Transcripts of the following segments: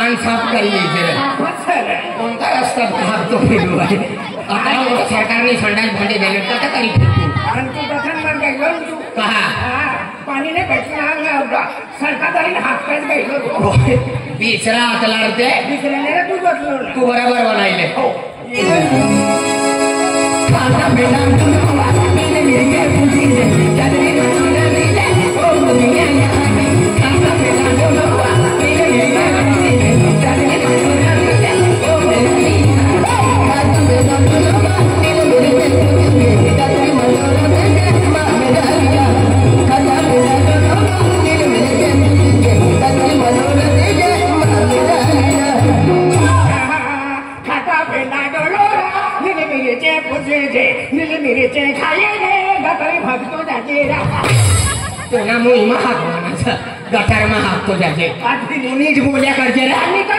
कान साफ कर लीजिए कोणता रस्ता भागतो फिरू आहे आता सरकारने संडास भांडे दिले तर करी पाणी नाही भेटलं सरकार हात पाय भेटलो बिचरा हात लाडते बिचऱ्याने तू बसलो तू बरोबर बनायले तुला मोहिमा हात मानायचं गटारमा हात तो जाते नीट बोल्या करते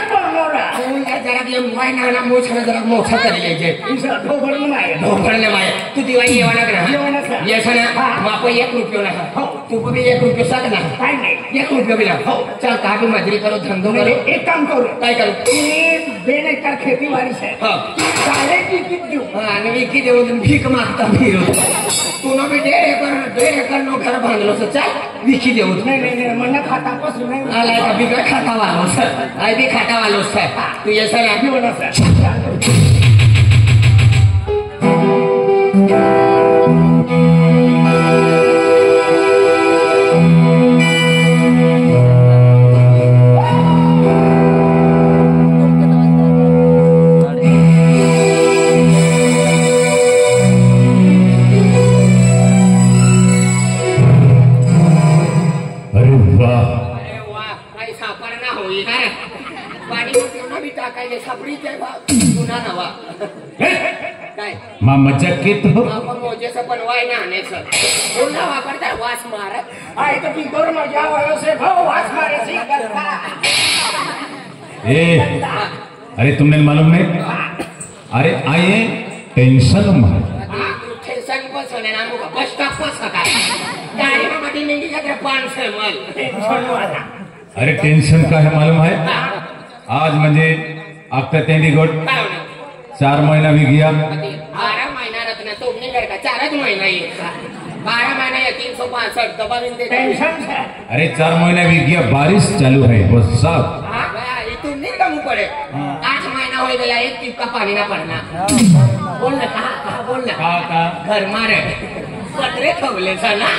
जरा मोबाईल नाना मोछा जरा मोठा कर लेजे ढोकळले माय तू दिवाळी येवा लागला येसा ना बाप 1 रुपया ना तू भी 1 रुपया साग ना काय नाही 1 रुपया बिला चल काकी मजरी करो धंधो करो एक काम करो काय करू बेन एक खेतीवाडी से सारे की देऊ आणि विकी देऊ भीक मागता फिरो तुला भी 1.5 एकर नो घर बांधलो चल विकी देऊ नाही मन खाता पासून नाही आलाय का बिगर खाता वालो सर आय भी खाता वालो सर तू ये सर अभी बोला सर मजा केत हो मोजेचं पण वाय ना आणायचं पुन्हा वापरता वास मारत आहे तर ती दोर मजा वायो से भाऊ वास मारे ए अरे तुमने मालूम नहीं अरे आइए टेंशन में टेंशन बस होने ना मुका बस स्टॉप बस का गाड़ी में मटी मिंडी का 500 मल अरे टेंशन का है मालूम है आज मुझे आपका तेंदी गोट 4 महीना भी गया 12 महीना रत्न तो नहीं लड़का 4 महीना ही 12 महीना या 365 दबा दिन दे अरे 4 महीना भी गया बारिश चालू है बस साहब तुम नहीं कम पड़े 8 महीना हो गया 1 टिप का पानी ना पड़ना बोल ना कहा बोल ना कहा घर मारे पत्रे ठोकले ना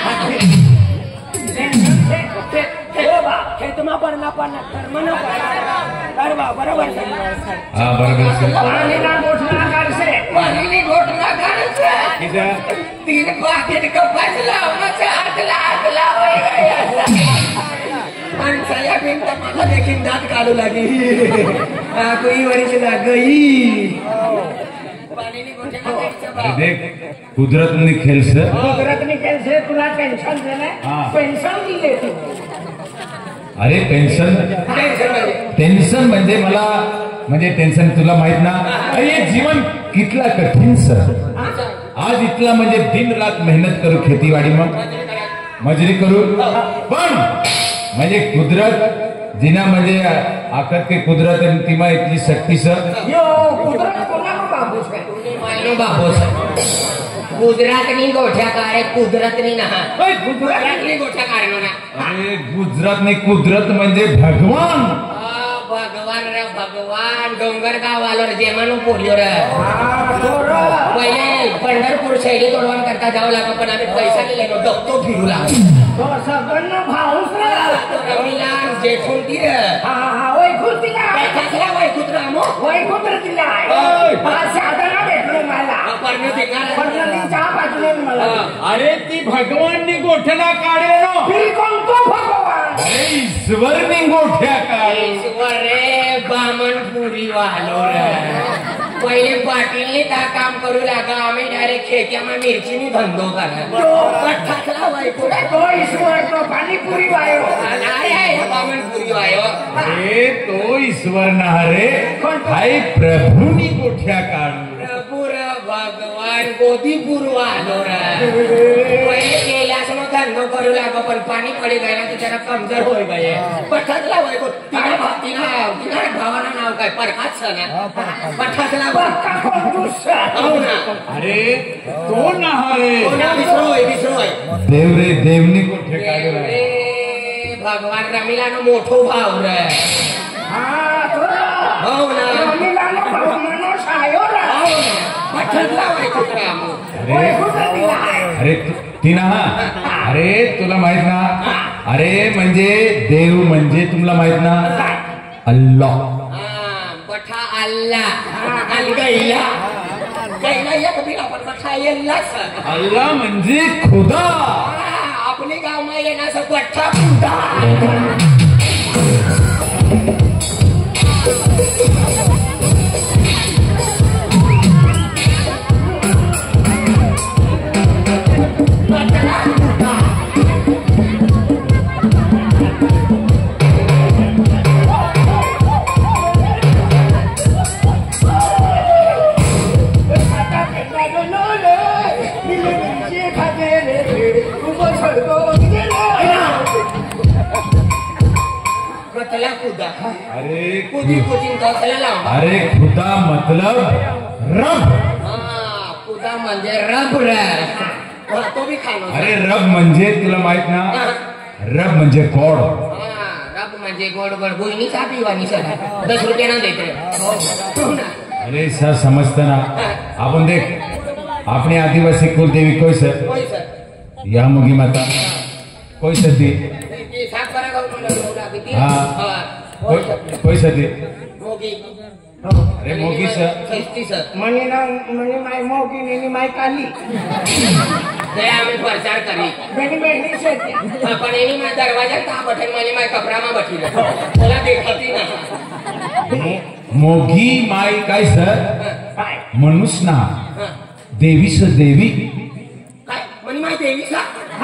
खेतमा पडना पडना कर्मना पडना बरोबर हां बरोबर पाणीला गोठला काढसे पाणीने गोठला काढसे तीन पाकिट कपास लावण्याचा आतला पण सया बिनता मला देखील दात काढू लागी कोई वरीची ना गई पाणीने गोठला अरे देख कुदरत ने खेल से तुला टेंशन देना पेन्शन दिले तू अरे टेन्शन म्हणजे मला म्हणजे टेन्शन तुला माहित ना अरे जीवन कितला कठीण सर आज इतला म्हणजे दिन रात मेहनत करू खेतीवाडी मग मजुरी करू पण म्हणजे कुदरत जिना म्हणजे आखत के कुदरत तिमा इतली शक्ती सर कुदरत कोणाला बाबूस काय मायनो बाबूस गुजरातनी गोठ्या काढे कुदरतनी ना गुजरातनी गोठ्या काढलो ना अरे गुजरातनी कुदरत म्हणजे भगवान भगवान रे भगवान डोंगरगाव आलो रे जेमानो पोलिओ रे पहिले पंढरपूर शैली तोडवान करता जावं लागलं पण आम्ही पैसा दिले नो दत्तो फिरू लागलो सगळं भाऊस रमीला जेठून ती रे वय खुर्तीला कसला वय कुत्रा मो वय खुत्र तिला साधना भेटलो मला अरे ती भगवान गोठ्याला काढे नो कोणतो भगवान अरे ईश्वरनी गोठ्या काढे ईश्वर रे बामणपुरी वालो रे पहिले पाटीलने का काम करू लागा आम्ही डायरेक्ट खेत्यामा मिरचीनी धंदो करा वय पुढे तो ईश्वर तो पाणीपुरी वायो अरे बामणपुरी वायो अरे तो ईश्वर ना रे हाय प्रभुनी गोठ्या काढ भगवान गोदीपूर वालो रे पहिले केल्यास मग धंधो करू लागो पण पाणी पडी गए ना जरा कमजोर होई गए पठातला होय गो तिना भावाना नाव काय परकाच ना पठातला हो ना अरे तो ना रे विसरोय देव रे देवनी कोठे काढला भगवान रमिलानो मोठो भाव रे हो ना रमिलानो भाव माणूस आयो रे पठातला होय कुत्रा अरे तिना अरे तुला माहित ना अरे म्हणजे देव म्हणजे तुला माहित ना अल्लाह पठा अल्लाह गैला या कभी आपण पठा अल्लाह म्हणजे खुदा आपले गाव में येना सब पठा खुदा अरे खुदा मतलब रब खुदा म्हणजे रब रे तो भी खानो अरे रब म्हणजे तुला माहित ना रब म्हणजे गॉड रब म्हणजे गोड गोड बोईनी चा पिवानी सर 10 रुपये ना देते अरे सर समजता ना आपण देख अपने आदिवासी कुल देवी कोई सर या मुगी माता कोई सती हाँ कोई सती अरे मोगी सर मनी माय मोगी नेनी माय काली ते आम्ही प्रचार करी पण एनी माय दरवाजा ता बठन मनी माय कपड़ा में बैठी मला देखती ना मोगी माय काय सर मनुष्य ना देवी से देवी काय मनी माय देवी सा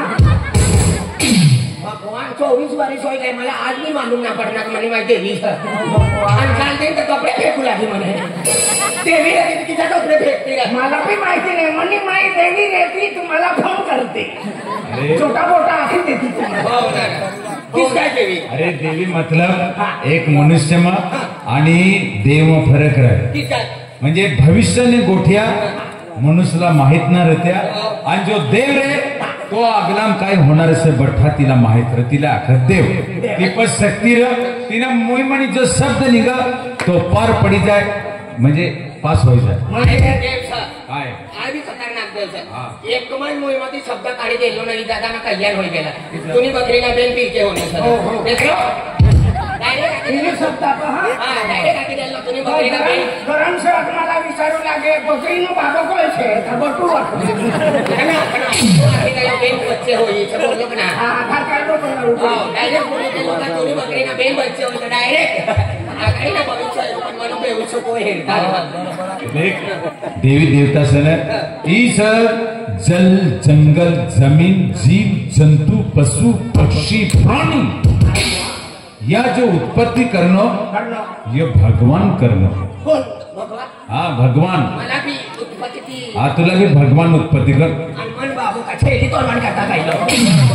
भगवान 24 वर्ष हो गए मला आज भी मालूम ना पड़ना कि मनी माय देवी काल दिन तो कपड़े फेकू लागी मने देवी रहती किती कपड़े फेकती रहा मला भी माहिती नाही मनी माय देवी रहती तुम्हाला फोन करते छोटा मोठा आखी देती किस काय देवी अरे देवी मतलब एक मनुष्य में आणि देव में फरक रहे किस काय म्हणजे भविष्याने गोठ्या मनुष्याला माहित ना रहत्या आणि जो देव रे तो अगलाम काय होणार से बठा तिला माहित रे तिला देव ती पण शक्ती रे तिने मोहिमणी जो शब्द निघा तो पार पडी जाय म्हणजे पास होई जाय देव सर काय आधी खतरनाक देव सर एक कमान मोहिमती शब्द काढी देलो नाही दादा ना कल्याण होई गेला तुम्ही बकरीना बेन पी के होणे सर देखो डायरेक्ट शब्द डायरेक्ट आकी देलो तुम्ही बकरीना बेन गरम से मला विचारू लागे बकरीनो बाबा कोण છે બટુ बेन बच्चे होई सब बोलो ना आधार कार्ड નો બનાવું डायरेक्ट बोले देलो का तुम्ही बकरीना बेन बच्चे होई तो डायरेक्ट काही ना भविष्य पण मला बेवू सको हेरता देख देवी देवता सन ईश जल जंगल जमीन जीव जंतु पशु पक्षी प्राणी या जो उत्पत्ति करनो ये भगवान करनो भगवान हाँ भगवान मला भी उत्पत्ति थी हाँ तुला भी भगवान उत्पत्ति कर मन बाबू का छेली तो मन करता काय लो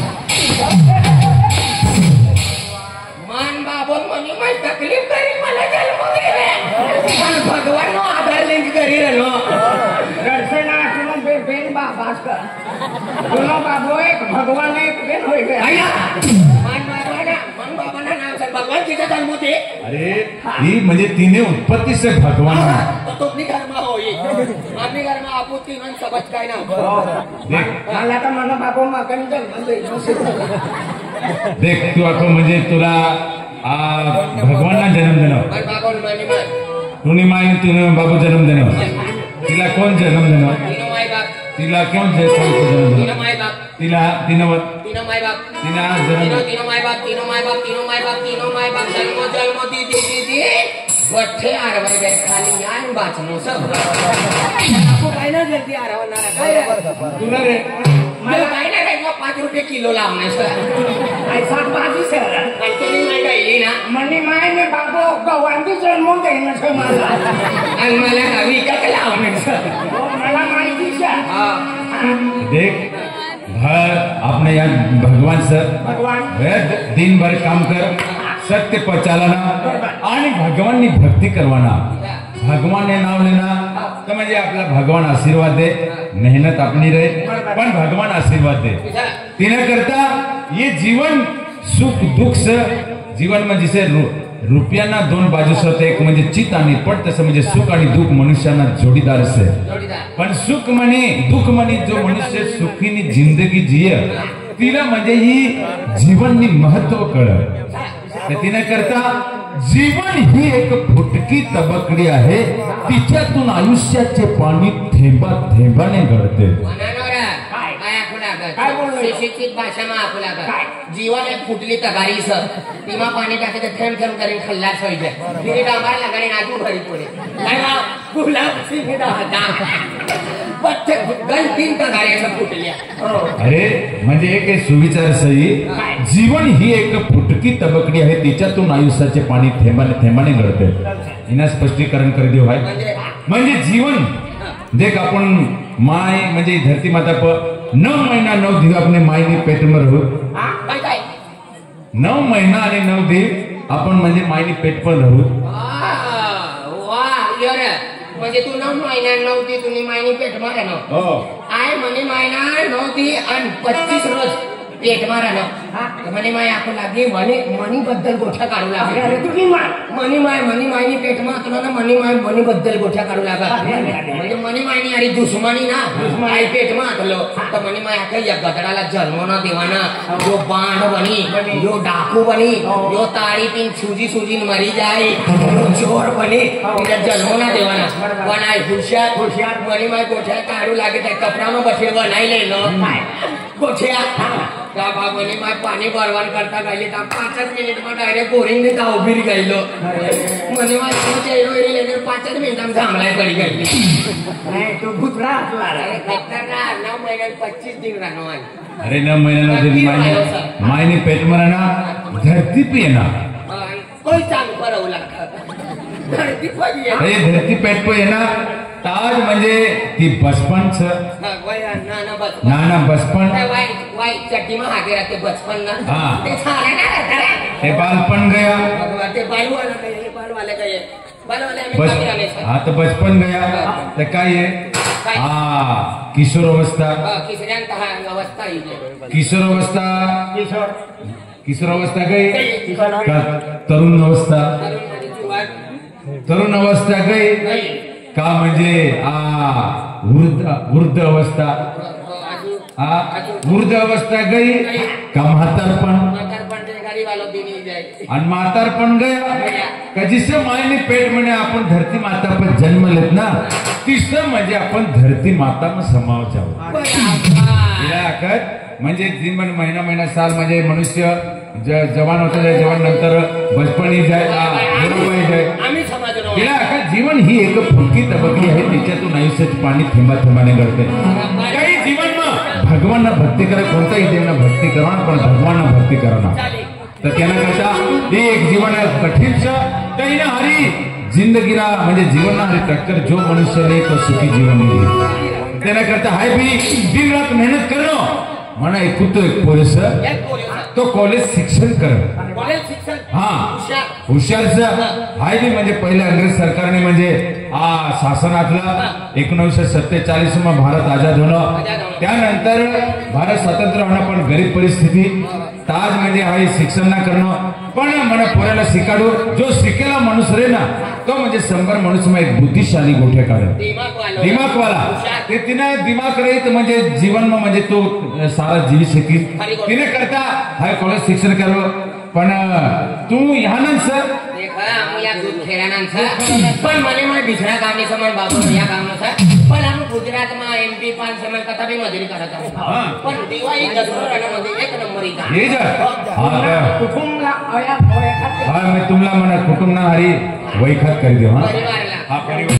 मन बाबू मनी मैं तकलीफ करी मला जन्म दिले पण भगवान नो आधार लिंक करी रहलो रडसेना तुम बेन बाबास कर दोनों बाबू एक भगवान एक बेन होई गया आया मन बाबा ना नाम से भगवान किसे जन्म दे अरे ये म्हणजे तिने उत्पत्ति से भगवान तो अपनी घर में होई अपनी घर में आपू तीन सबज काय ना देख मला तर मन बाबू मकन जन्म दे देख तू आखो म्हणजे तुला भगवान ना जन्म देनो मन बाबू मनी मैं तुनी माई तुने बाबू जन्म देनो तिला कोण जन्म देनो तीनों माय बाप तिला कोण जन्म देनो तीनों माय बाप तिला तीनों तीनों माय बाप तिला जन्म तीनों माय बाप तीनों माय बाप तीनों माय बाप तीनों माय बाप जन्म जन्म दी वठे आरवर गए खाली यान बाचनो सब आपको काय ना जल्दी आरवणार काय तुला रे मला काय ना काय 5 रुपये किलो लावणे सर ऐसा बाजी सर तुम्ही नाही गायली ना मनी माय ने बाबू गवांडी जन्म देणं छे मला आणि मला गावी का लावणे सर मला माहिती आहे देख घर आपने यहाँ भगवान सर भगवान दिन भर काम कर सत्य पर चालना आणि भगवाननी भक्ती करवाना भगवान ने नाव लेना तो म्हणजे आपला भगवान आशीर्वाद दे मेहनत अपनी रहे पण भगवान आशीर्वाद दे तिने करता ये जीवन सुख दुख से जीवन में जिसे रुपयांना दोन बाजू से एक म्हणजे चित आणि पट तसं म्हणजे सुख आणि दुःख मनुष्यांना जोडीदार से पण सुख म्हणे दुःख म्हणे जो मनुष्य सुखीनी जिंदगी जिय तिला म्हणजे ही जीवननी महत्व कळ तिने करता जीवन ही एक फुटकी तबकडी आहे तिच्यातून आयुष्याचे पाणी थेंबा थेंबाने गळते काय बोललो शिक्षित भाषा में आपू लागत जीवन एक फुटली तगारी सर टीमा पाणी टाके थेंब थेंब करीन खल्लास होई जाए तिने डांबार लगाने नाजू भरी पडे काय बा गुलाब सिंह दादा बच्चे गल तीन तगारी फुटल्या अरे म्हणजे एक सुविचार सही जीवन ही एक फुटकी तबकडी आहे तिच्यातून आयुष्याचे पाणी थेंबाने थेंबाने गळते हिना स्पष्टीकरण कर देऊ आहे म्हणजे जीवन देख अपन माय म्हणजे धरती माता पर 9 महीना 9 दिन अपने माय ने पेट में रहू 9 महीना आणि 9 दिन आपण म्हणजे माय ने पेट पर रहू वाह यार म्हणजे तू 9 महिना 9 दिन तुम्ही मायनी पेट मारा ना आय म्हणे महिना 9 दिन आणि 25 रोज पेट मारा ना म्हणे माय आपण लागली मनी बद्दल गोठ्या काढू लागले तुम्ही मनी मायनी पेट मारतो ना मनी बद्दल गोठ्या काढू लागत म्हणजे मनी मायनी अरे दुश्मनी ना दुश्मनी पेट मारलो तर मनी माय आता या गदडाला जन्म ना देवाना जो बाण बनी जो डाकू बनी जो तारी पिन सूजी मरी जाए चोर बनी तिला जन्म ना देवाना बनाय हुशियार मनी माय गोठ्या काढू लागे त्या कपडा में बठे बनाई ले लो गोठ्या मनी माय पाणी बरवान करता गई 5 मिनिट में डायरेक्ट बोरिंग में गाव फिर गई मनी माय 5 मिनिट में थांबलाय पड़ी गई तो भूतरा 9 महीना 25 दिन रहना अरे 9 महीना 9 दिन माय ने पेट में रहना धरती पे ना कोई चांग परवला धरती पर ये धरती पेट पे है ना ताज म्हणजे ती बचपन नाना बचपन वाई चट्टी में आगे रहते बचपन ना हाँ ते बालपन गया ते बाल वाले गए हाँ तो बचपन गया तो काय है किशोर अवस्था किशोर अवस्था गई तरुण अवस्था गई का म्हणजे वृद्ध अवस्था वृद्ध अवस्था गई का म्हातारपण आणि म्हातारपण गया का जिससे माय ने पेट में आपण धरती माता पर जन्म लेत ना तिसरं म्हणजे आपण धरती माता में समाव जाऊ म्हणजे दिन महिना साल म्हणजे मनुष्य जवान होता जाए जवान नंतर बचपन ही जाए जीवन ही एक फुटकी तबकडी आहे तिच्यातून आयुष्याचे पाणी थेंबा थेंबाने गळते काही जीवन में भगवान ना भक्ती करा कोणताही देवना भक्ती करा पण भगवान ना भक्ती करा तर त्याला करता हे एक जीवन कठीण काही ना हरी जिंदगीला म्हणजे जीवन ना हरी टक्कर जो मनुष्य ने तो सुखी जीवन नहीं त्याला करता हाय भी दिन रात मेहनत करो मना ऐकतो एक पोलीस तो कॉलेज शिक्षण कर हुशार हाय बी म्हणजे पहिले अंग्रेज सरकारने म्हणजे शासनातला 1947 में भारत आजाद होणं त्यानंतर भारत स्वतंत्र होणं पण गरीब परिस्थिती ताज म्हणजे हाय शिक्षण ना करणं पण मला पोराला शिकाडू जो शिकेला मनुष्य रे ना तो म्हणजे 100 मनुष्य में एक बुद्धिशाली गोठे काढेल दिमाग वाला ते तिने दिमाग रहित म्हणजे जीवन में म्हणजे तो सारा जीवी शिकी तिने करता हाय कॉलेज शिक्षण करो पण तू ह्यानंतर पण મને બીજા ગામની સમાન બાબુ या ગામનો છે પણ આમ ગુજરાતમાં MP 5 સમય કથા બી મજૂરી કરતા પણ દિવાળી દસરાमध्ये एक नंबर इथं हे जा कुटुंबला हा मी तुम्हाला म्हणा कुटुंब ना हरी वैखात कर देऊ हा परिवारला